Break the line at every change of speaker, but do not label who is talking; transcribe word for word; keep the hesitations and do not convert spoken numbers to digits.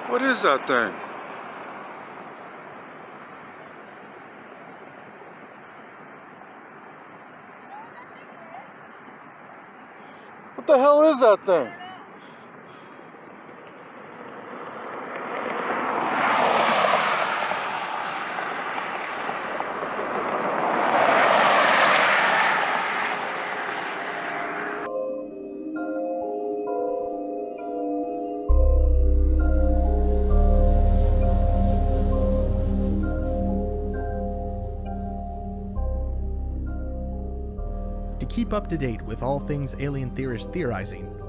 What is that thing? What the hell is that thing?
To keep up to date with all things alien theorist theorizing,